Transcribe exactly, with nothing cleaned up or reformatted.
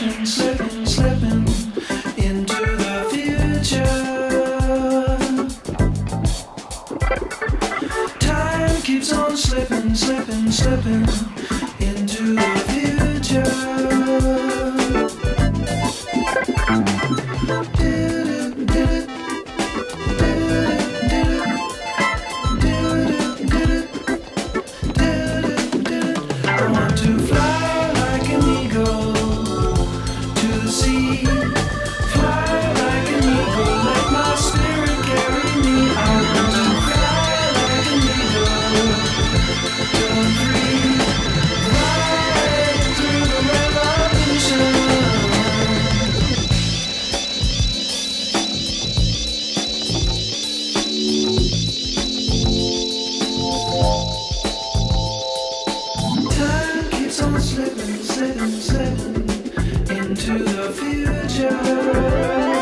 slipping, slipping, slipping into the future. Time keeps on slipping, slipping, slipping into the future. I want to fly like an eagle to the sea. Fly like an eagle, let my spirit carry me. I want to fly like an eagle till I'm free. Fly through the revolution. Time keeps on slipping, slipping, slipping into the future.